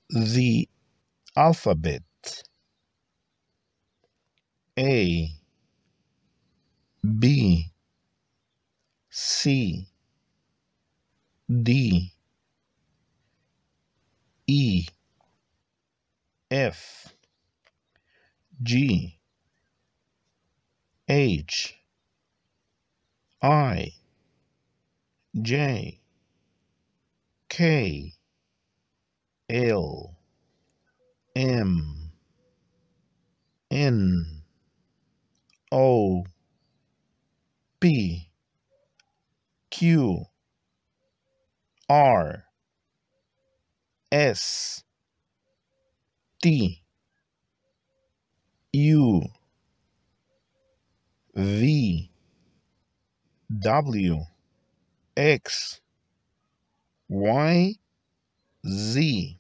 The alphabet. A, B, C, D, E, F, G, H, I, J, K, L, M, N, O, P, Q, R, S, T, U, V, W, X, Y, Z.